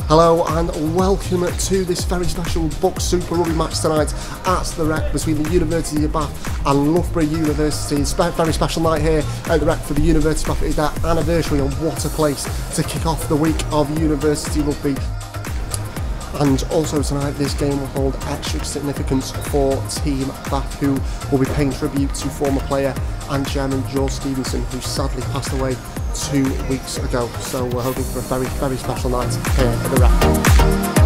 Hello and welcome to this very special BUCS Super Rugby match tonight at the Rec between the University of Bath and Loughborough University. It's a very special night here at the Rec for the University of Bath. It's their anniversary, and what a place to kick off the week of University Rugby. And also tonight this game will hold extra significance for Team Bath, who will be paying tribute to former player and chairman George Stevenson, who sadly passed away 2 weeks ago. So we're hoping for a very special night here at the Rec.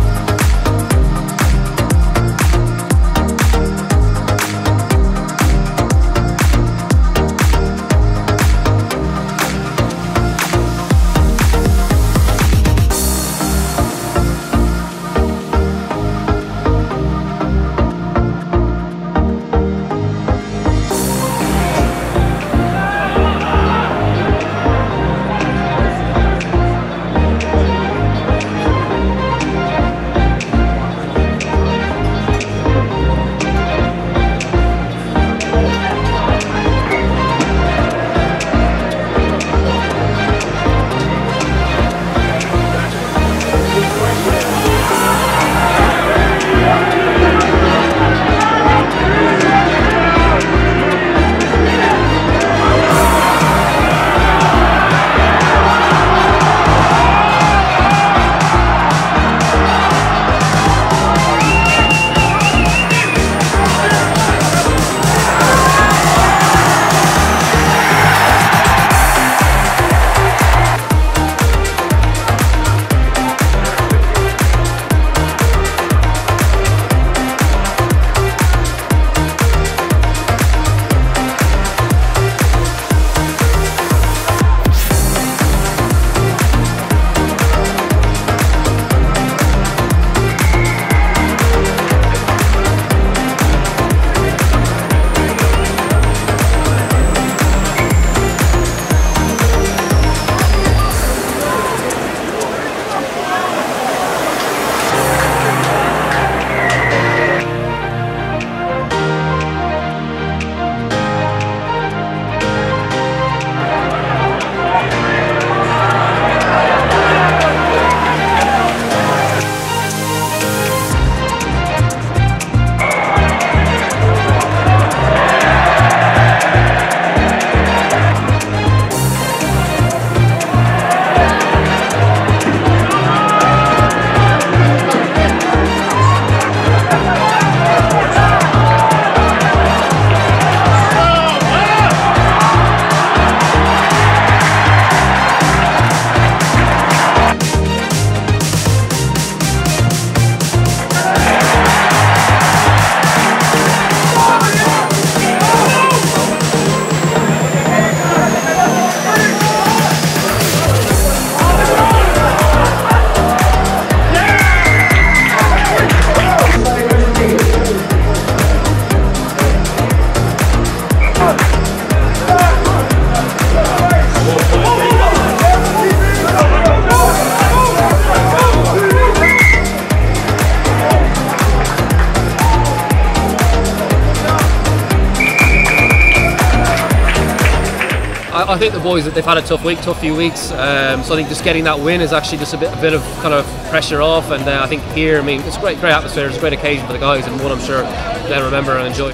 I think the boys, they've had a tough few weeks. So I think just getting that win is actually just a bit of kind of pressure off. And I think here, I mean, it's a great atmosphere. It's a great occasion for the guys, and one I'm sure they'll remember and enjoy.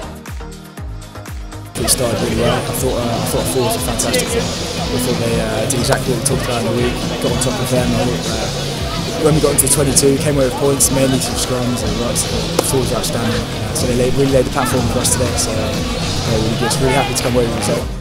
It started really well. I thought four was a fantastic thing. I thought they did exactly what we talked about in the week. Got on top of them. I thought when we got into 22, came away with points, mainly through scrums and rucks. The forwards were outstanding. So they really laid the platform for us today. So we're just really happy to come away with the result.